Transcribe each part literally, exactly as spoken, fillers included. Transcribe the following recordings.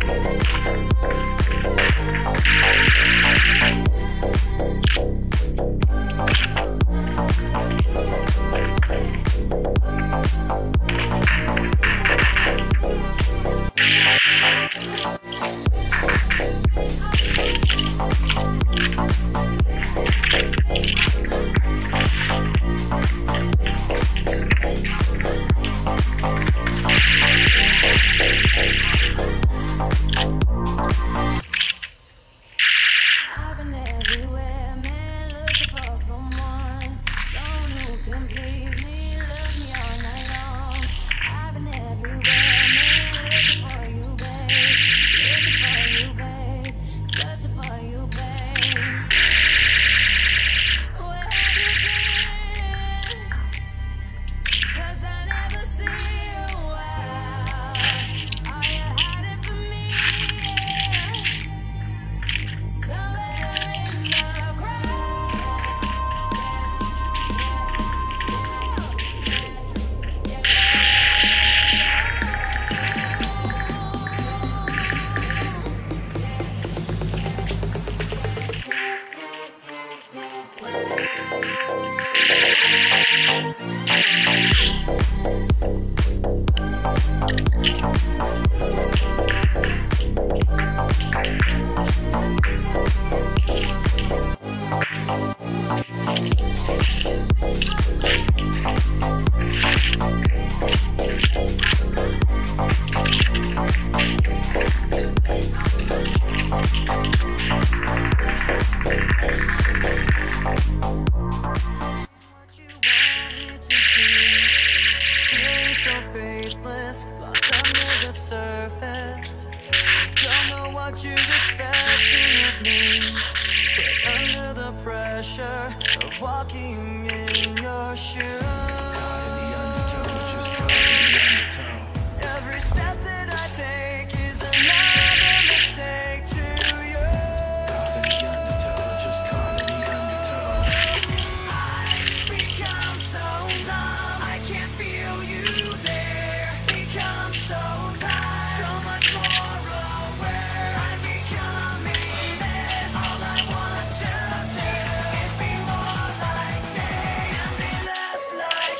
what you expecting of me, put under the pressure of walking in your shoes. Caught in the undertow, just caught in the undertow. Every step that I take is another mistake to you. Caught in the undertow, just caught in the undertow. I've become so numb, I can't feel you there. Become so tired, so much more aware. I'm becoming this. All I want to do is be more like me and be less like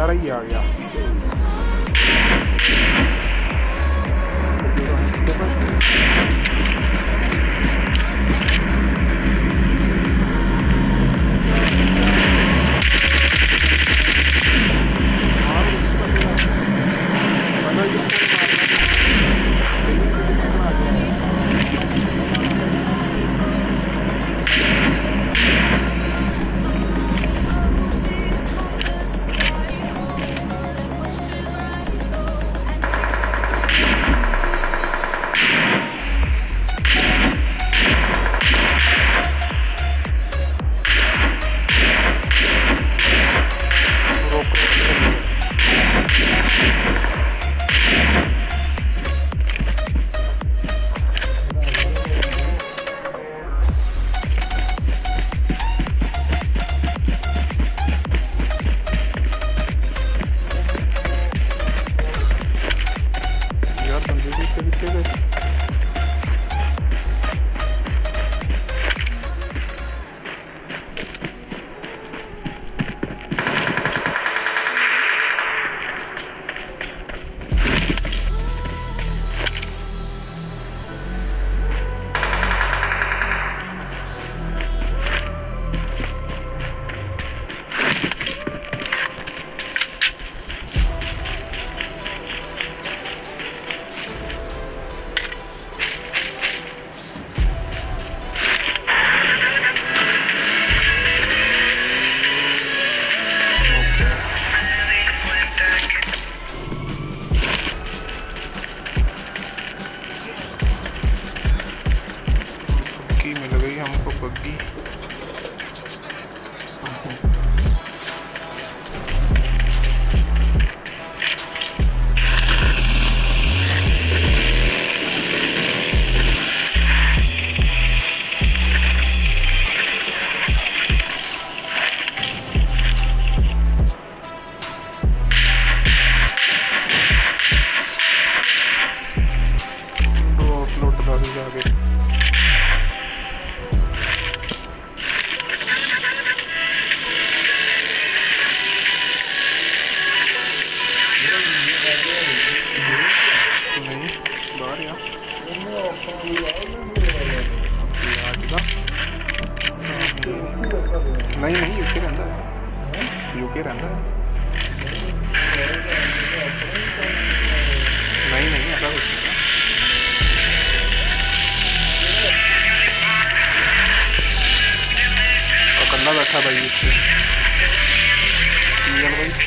सारा ही आ गया। मिल गई हमको PUBG. दो upload कर दी जाके। नहीं नहीं UK रहता है, यूके रहता है। नहीं नहीं ऐसा कुछ नहीं। और कंधा बैठा भाई यूके भाई।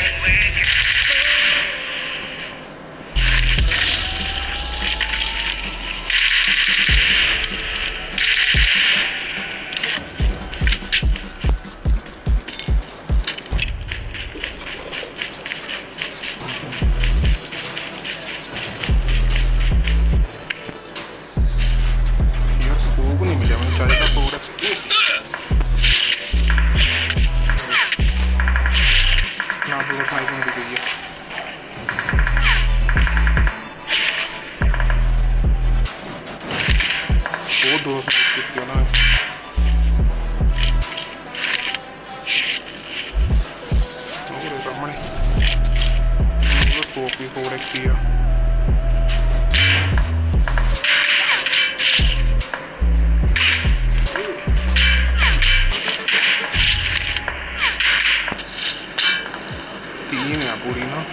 वो दो क्यों ना सामने कॉपी हो रखी है। तीन है पूरी ना।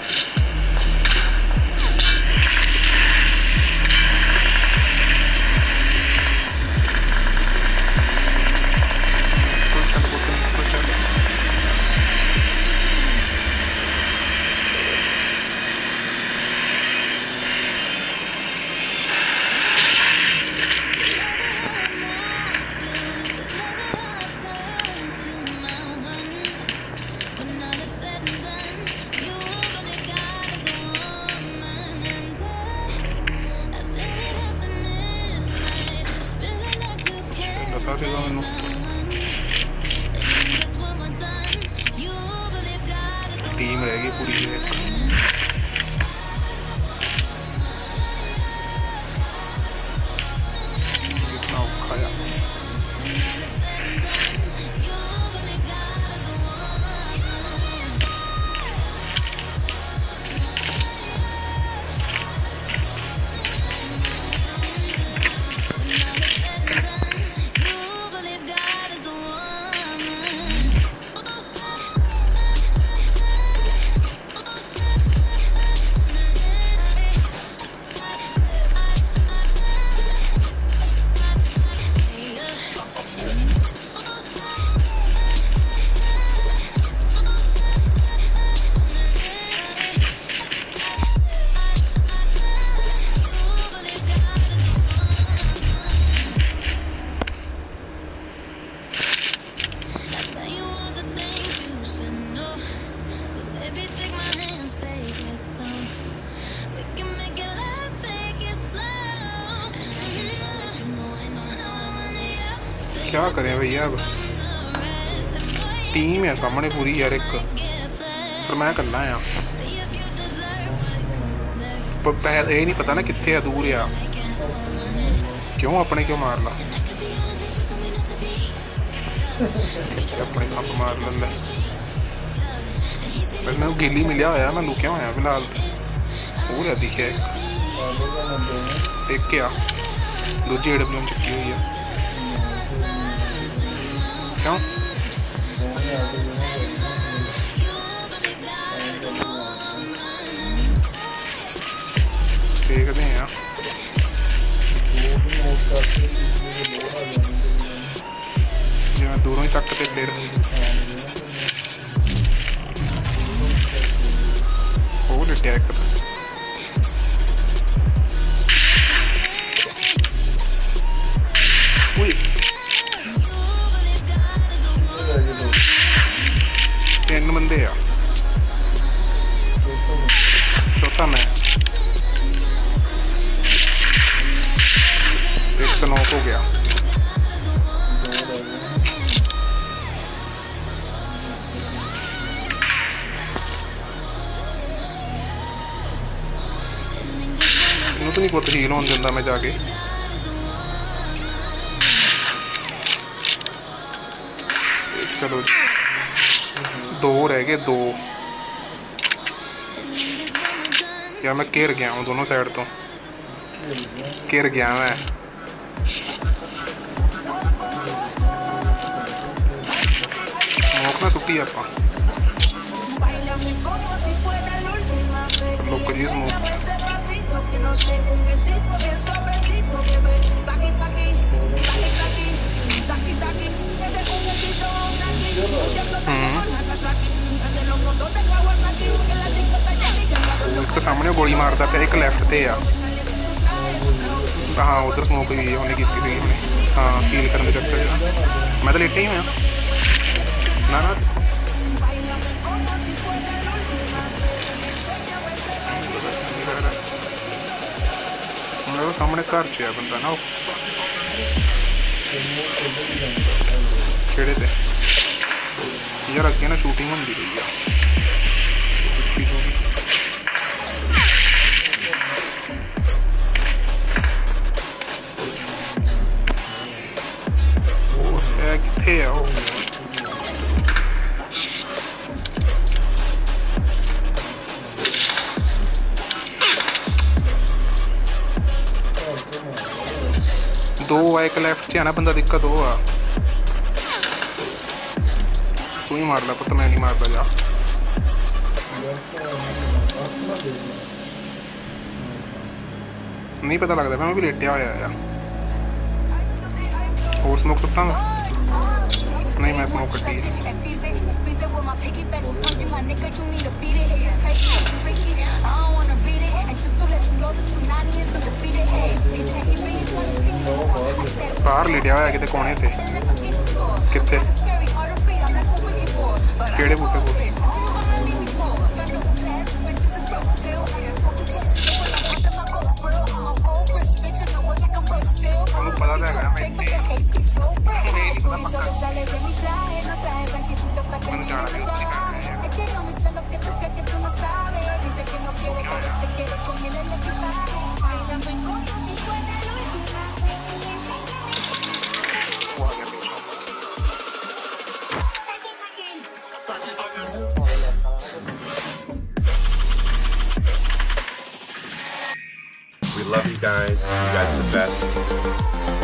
टीम रहेगी पूरी एक। कितना औखा है। क्या करें भैया अब टीम है सामने पूरी यार एक पर मैं कल्ला आ पर ये नहीं पता ना कितने है दूर आ क्यों अपने क्यों मार ला अपने खप मार ला मैं गिली मिलिया होया मैं लुकिया होया फिलहाल पूरा दिखे एक क्या दूजी एडब्ल्यू चुकी हुई है क्यों देखते हैं जे मैं दूरों ही तक फिर वो लिटिया एक तीन बंदे आ चौथा मैं एक तो नॉक हो गया इन्हों तो नहीं बहुत हील होने देता मैं जाके चलो दो रह गए दो यार मैं घेर गया हूँ दोनों साइड तो घेर गया मैं स्मोक ना सुट्टी आप लोग जी स्मोक उसके सामने गोली मारता था एक लेफ्ट से आ हाँ उधर स्मोक हुई उन्हें की थी हाँ फील करने के चक्कर मैं तो लेटे ही हूँ ना ना मेरे सामने घर च है बंदा ना खेड़े थे यार अगे ना शूटिंग होंगी रही है किथे है वो दो आ एक लेफ्ट से ना बंदा दिक्कत हो आ तू ही मार ला पता मैं नहीं मारता जा नहीं पता लगता मैं भी लेटिया होया यार और स्मोक करता हूँ नहीं मैं स्मोक करती है बाहर लेटिया होया किते कोने थे किथे केड़े बूटे को पता लगा मैं We love you guys. You guys are the best.